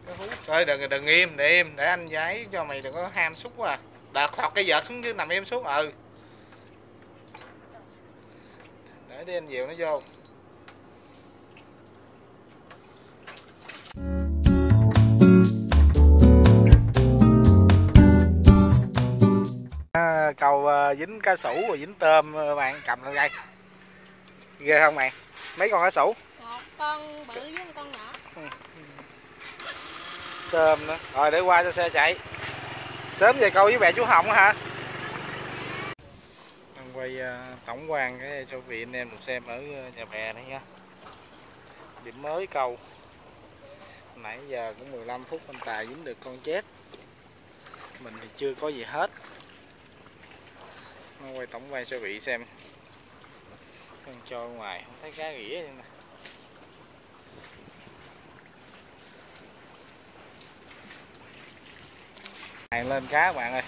Cái hú. Thôi đừng im, để anh giấy cho mày đừng có ham xúc quá à. Đợt thọt cái vợt xuống chứ nằm im xuống. Để đi anh dìu nó vô. Câu dính cá sủ rồi dính tôm bạn, cầm lên đây. Ghê không bạn? Mấy con cá sủ? Một con bự với một con nhỏ. Tôm nữa. Rồi để qua cho xe chạy. Sớm về câu với mẹ chú Hồng hả? Anh quay tổng quan cái cho vị anh em được xem ở nhà bè này nha. Điểm mới câu. Nãy giờ cũng 15 phút anh Tài dính được con chép. Mình thì chưa có gì hết. Nó quay tổng quan cho vị xem. Con cho ngoài không thấy cá ghĩa vậy nè. Hàng lên cá các bạn ơi.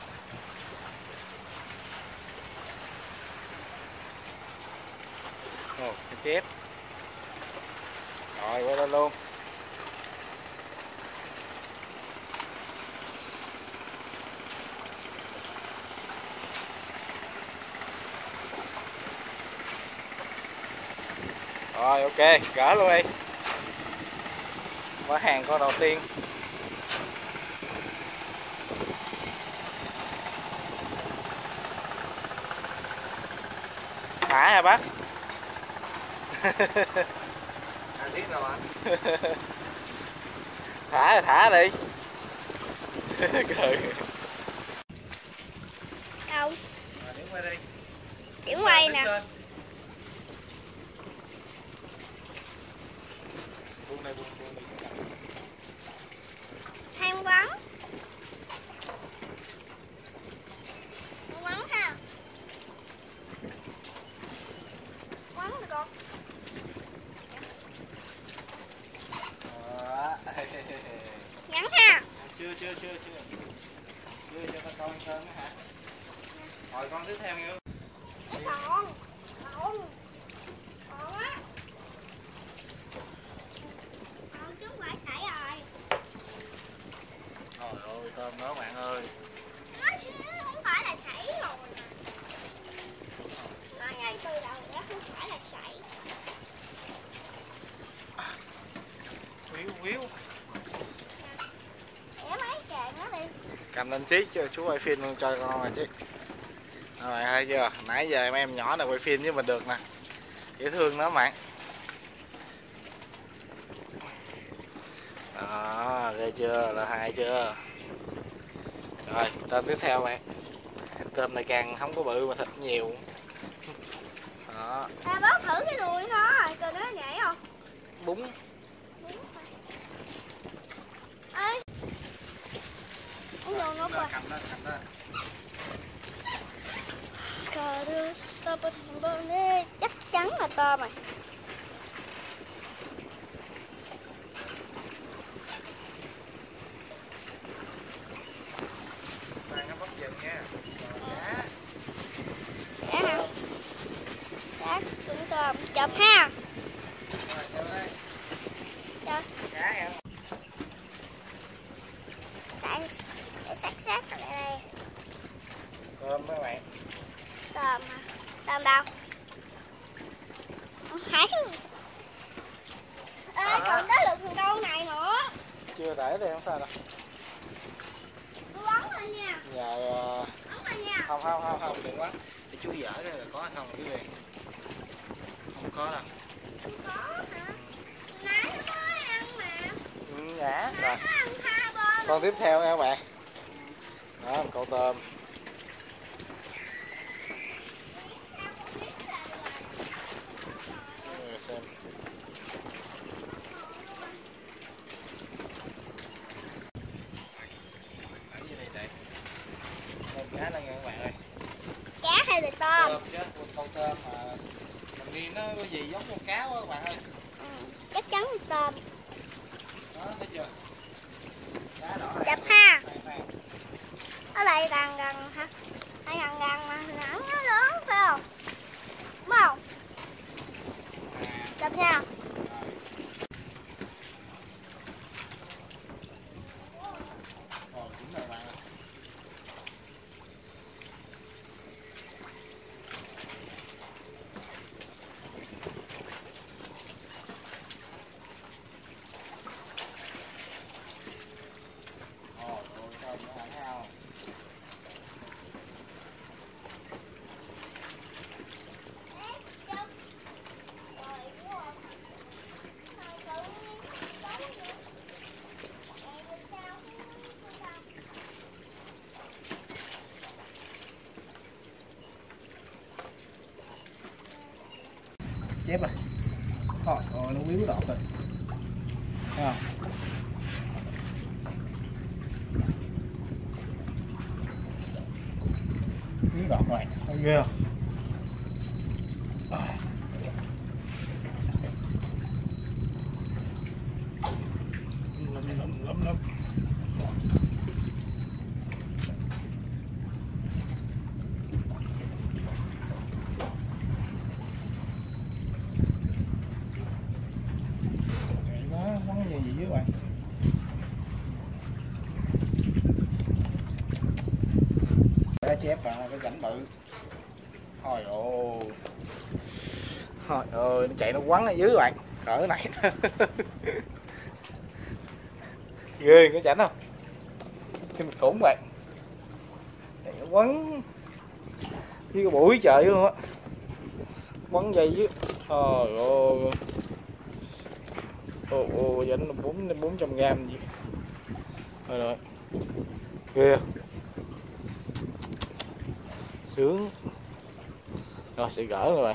Ồ, cái chép. Rồi quay lên luôn. Rồi ok, gỡ luôn đi. Mở hàng con đầu tiên. Thả hả bác? Anh biết đâu anh? Thả đi. Cười. Đâu? Điểm quay đi. Điểm quay nè. Buông đây, buông đi. Ham quắn. Quắn ha. Quắn rồi con. Ngắn ha. Chưa cho con cơm nữa hả? Rồi con tiếp theo nha. Còn á. Còn chứ không phải sảy rồi. Trời ơi tôm đó bạn ơi. Nó không phải là sảy rồi nè. Nó ngay từ đầu nó không phải là sảy. Quýu. Để mấy càng nó đi. Cầm lên chiếc cho chú quay phim luôn cho con rồi chứ. Rồi thấy chưa? Nãy giờ em nhỏ này quay phim với mình được nè. Dễ thương đó bạn. Đó, ghê chưa? Là hay chưa? Rồi, tôm tiếp theo bạn. Tôm này càng không có bự mà thịt nhiều. Đó. Ta bóp thử cái đuôi nó rồi, coi nó nhảy không? Búng. Ê. Uống vô nó qua. Cầm đó. Cờ đưa stop it. Chắc chắn là tôm rồi. Đang nó bóc dần nha. Cá hả? Cá trứng tôm. Chụp ha. Rồi, cho đây. Cho. Cá kìa. Tại sát ở đây. Tôm mấy bạn. Tôm hả? Tôm đâu? Hãy. Ê, còn tới lượt thằng câu này nữa. Chưa để đây không sao đâu. Tôi bắn lên nha. Giờ Bắn lên nha. không đừng quá. Để chú dở cái là có hay không quý vị. Không có đâu. Không có hả? Nãy nó mới ăn mà. Dạ. Rồi. Nó ăn 2 bơ. Con tiếp theo nha các bạn. Đó, một cậu tôm. Xem. Ở dưới đây đây. Tôm cá đây nha các bạn ơi. Cá hay là tôm? Tôm chứ, con tôm mà mình nghi nó có gì giống con cá quá các bạn ơi. Chắc chắn là tôm. Đó, thấy chưa? Cá đỏ này. Chụp ha. Ở đây gần hả? Đây gần mà nặng nó lớn phải không? Đúng không? Chụp nha. chép rồi. Thôi, nó quýu đọt rồi. Thấy không? Quýu đọt rồi, thấy ghê không? Lắm. Món gì dưới bạn? Cá chép à, cái rảnh bự. Thôi ơi, nó chạy nó quắn ở dưới bạn, cỡ này. Ghê cái chảnh không? Cái mình khủng bạn. Chạy nó quắn với cái bụi trời luôn á. Quắn dây dưới. Trời ơi. Dành là 400g gì. Rồi. Ghê. Sướng. Rồi sẽ gỡ rồi bạn.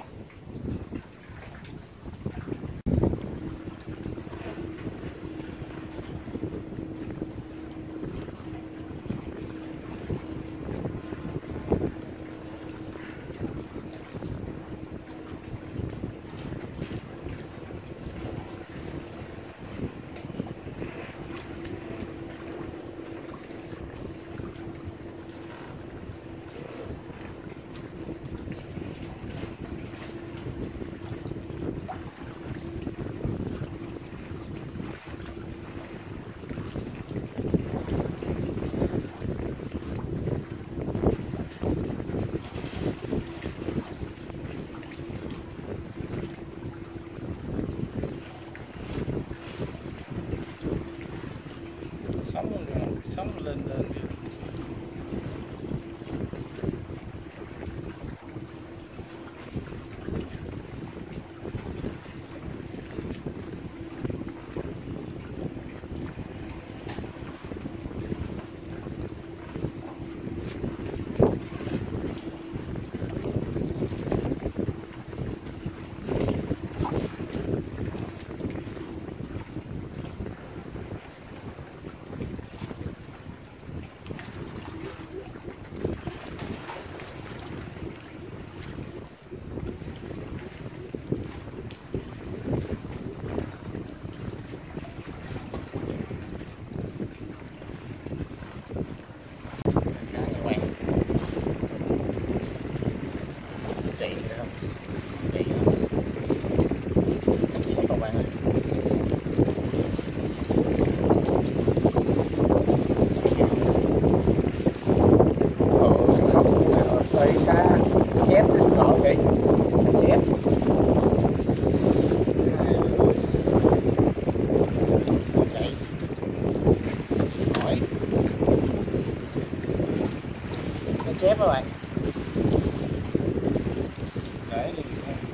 Sống lên chép các bạn. Để đi.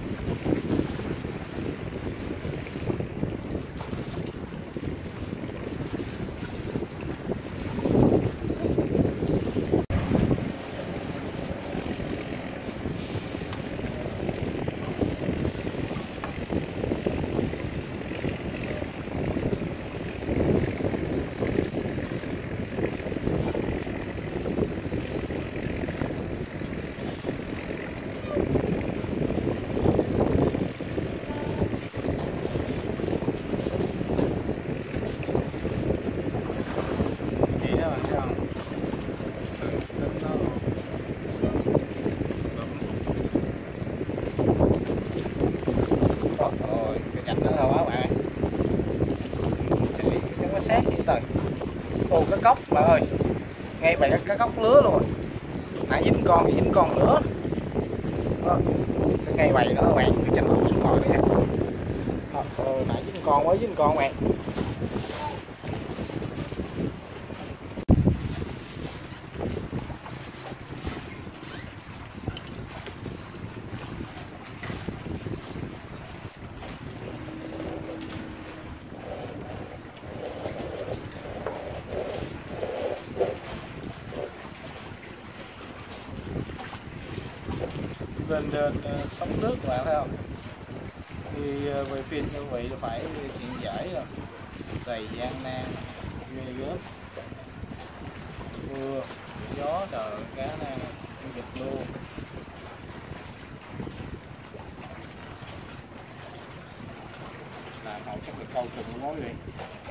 Ồ cá cóc bạn ơi, ngay vậy cá cóc lứa luôn, nãy dính con nữa. Cái ngay vậy đó các bạn, tranh thủ xuống ngồi đây nha. Nãy dính con bạn. Lên sóng nước các bạn thấy không? Quay phim cho quý vị là phải chuyện dễ rồi, đầy gian nan ghê gớm, mưa gió trời cá này nghịch luôn. Làm hậu chắc được câu chừng mối vậy.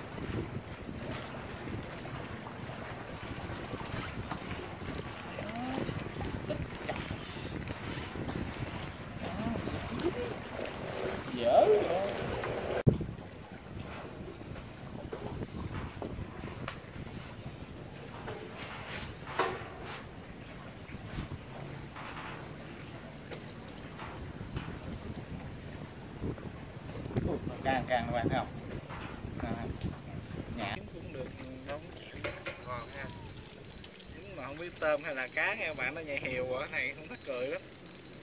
Dở càng các bạn thấy không? Nhả cũng được, không chịu ngon ha. Nhưng mà không biết tôm hay là cá nghe các bạn, nó nhảy hiều ở này không thích cười lắm.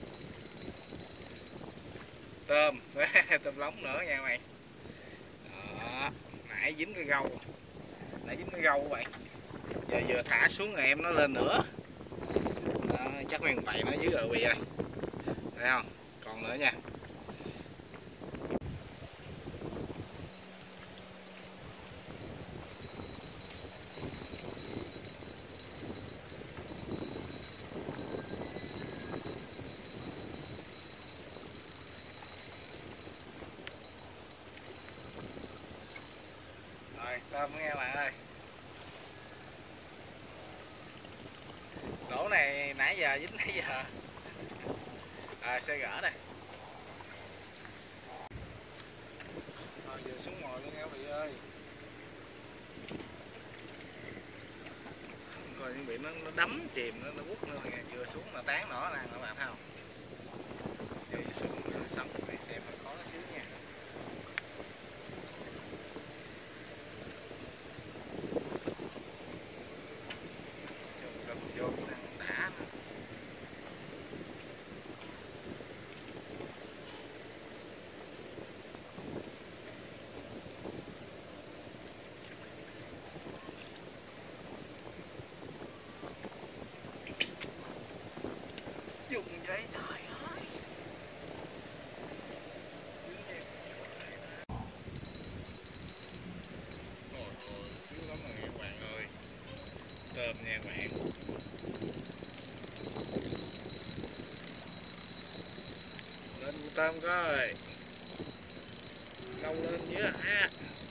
Tôm tôm lóng nữa nha các bạn. Đó, nãy dính cái gâu, các bạn. Giờ vừa thả xuống rồi em nó lên nữa. Đó, chắc nguyên bậy nó dưới rồi bị ơi. Thấy không? Còn nữa nha. Rồi, tôm nghe bạn ơi. Lỗ này nãy giờ dính nãy giờ. Rồi sẽ gỡ đây. Rồi giờ xuống ngồi luôn nha quý vị ơi. Coi những bị nó đấm chìm nó quất nữa kìa, vừa xuống mà tán nỏ ra các bạn thấy không? Giờ xuống sống để xem nó khó xíu nha. Vô đã. Dùng giấy trời ơi. Ôi ôi, chú lắm rồi các bạn ơi. Tôm nha các bạn. Lên tôm coi. Câu lên dưới hả?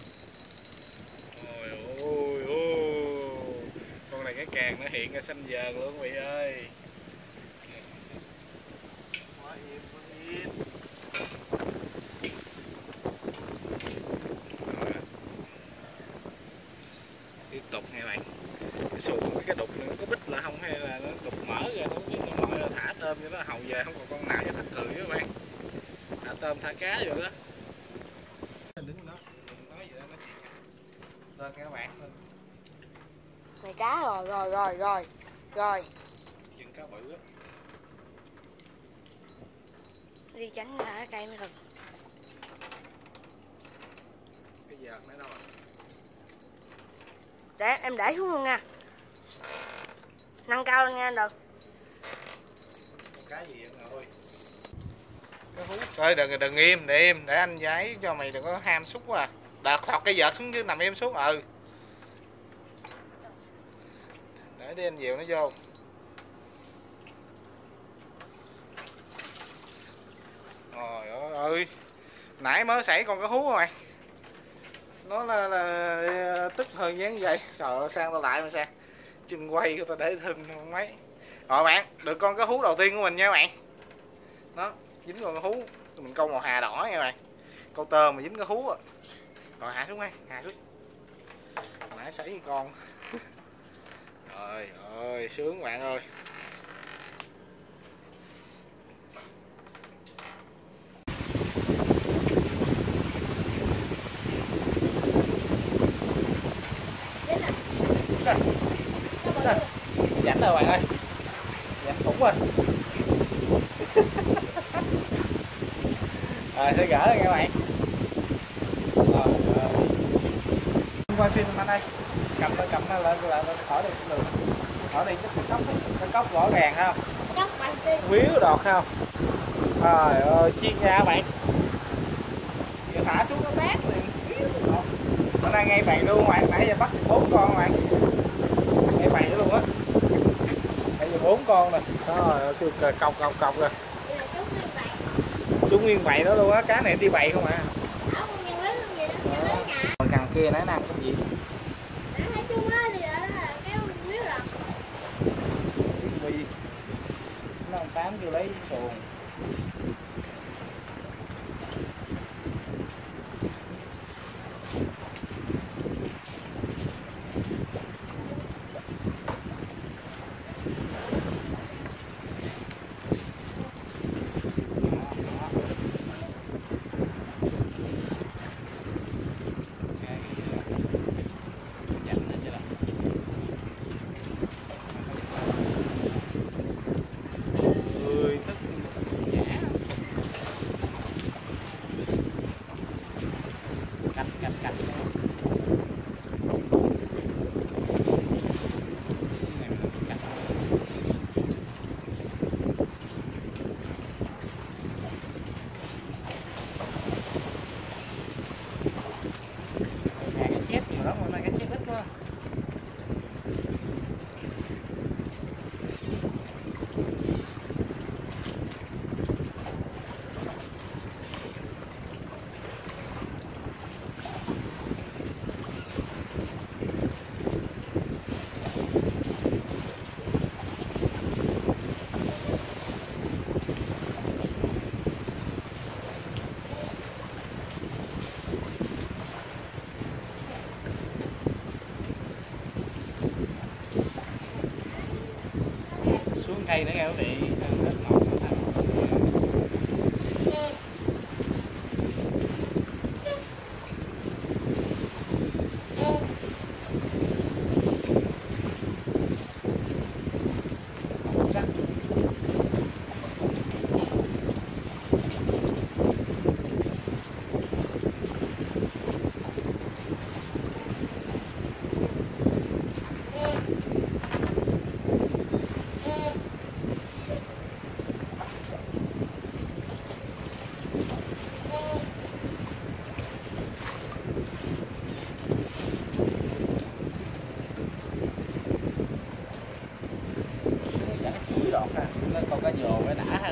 Ôi ôi ôi. Con này cái càng nó hiện ra xanh dờn luôn quý vị ơi. Quá im, quá im. Tiếp tục nha các bạn. Cái xuồng cái đục này nó có bít lại không hay là nó đục mở ra nó biết nó mở ra thả tôm cho nó hầu về không còn con nào cho thật cười với các bạn. Thả tôm thả cá rồi đó. Đứng đó, nói gì đó nói chuyện. Lên các bạn. Này cá rồi. Chừng cá bự á. Đi tránh ra cái cây mới được. Cái vợt nữa đâu à? Để em để xuống luôn nha. Nâng cao lên nha được. Cá gì vậy ơi? Cái hú. Thôi đừng im, để anh giấy cho mày đừng có ham xúc quá à. Đợt thọt cái vợt xuống chứ nằm im xuống Để đi anh dìu nó vô. Trời ơi. Nãy mới xảy con cá hú rồi. Nó là tức hơn dáng vậy. Trời ơi, sang tao lại mà sang. Chân quay của tao để thân không mấy. Rồi bạn, được con cá hú đầu tiên của mình nha bạn. Đó, dính con cá hú. Mình câu màu hà đỏ nha bạn. Câu tôm mà dính cá hú à. Rồi hạ xuống đây, hạ xuống. Nãy xảy con. Trời ơi, sướng bạn ơi. Rảnh rồi bạn ơi. Rảnh khủng rồi. Rồi sẽ gỡ rồi nha bạn. Quay phim anh ơi. Cầm nó lên khỏi đi đường. Khỏi đi cái cốc rõ ràng không? Cốc bánh đi. Quýu đọt không? Trời ơi, chiên ra bạn. thả xuống nó tát liền. Bữa nay ngay bầy luôn bạn, nãy giờ bắt 4 con bạn. Ngay bầy luôn á. Bây giờ 4 con rồi. Đó, cọc rồi. Chú nguyên bầy đó luôn á, cá này đi bầy không à. Càng kia nãy năng cái gì? Nó ông Tám kêu lấy xuồng. Cây nữa nghe quý vị, rất ngọt. Lên con cá dồ mới đã ha.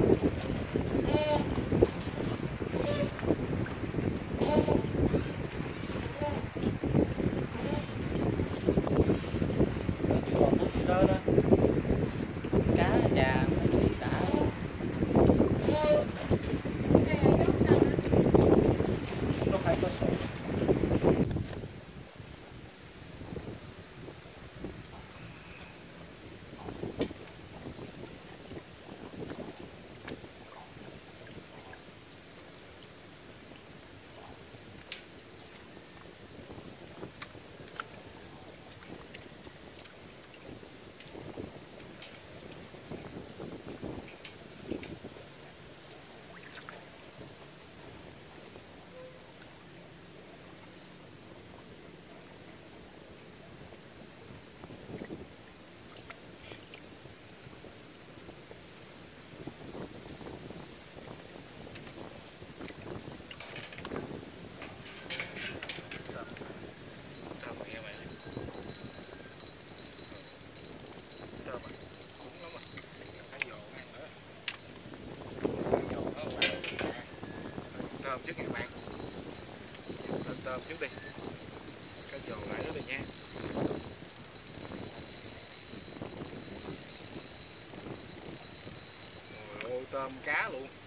Đó đó. Cá già đã. Nó phải có sổ. Trước các bạn lên tôm trước đi, cá dồ lại đó đi nha. Ôi ôi, tôm cá luôn.